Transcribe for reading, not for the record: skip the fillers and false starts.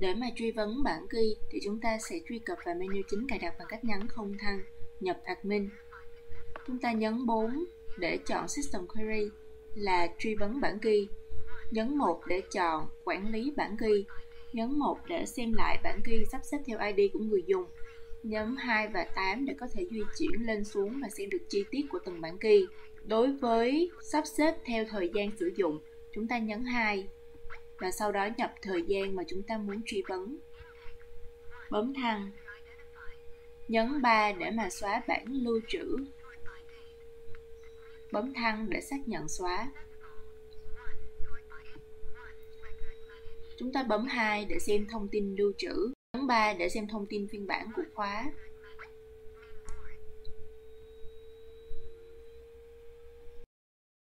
Để mà truy vấn bản key thì chúng ta sẽ truy cập vào menu chính cài đặt bằng cách nhấn không thăng, nhập admin. Chúng ta nhấn 4 để chọn System Query là truy vấn bản key. Nhấn 1 để chọn quản lý bản key. Nhấn 1 để xem lại bản key sắp xếp theo ID của người dùng. Nhấn 2 và 8 để có thể di chuyển lên xuống và xem được chi tiết của từng bản key. Đối với sắp xếp theo thời gian sử dụng, chúng ta nhấn 2 và sau đó nhập thời gian mà chúng ta muốn truy vấn. Bấm thăng. Nhấn 3 để mà xóa bản lưu trữ. Bấm thăng để xác nhận xóa. Chúng ta bấm 2 để xem thông tin lưu trữ. Nhấn 3 để xem thông tin phiên bản của khóa.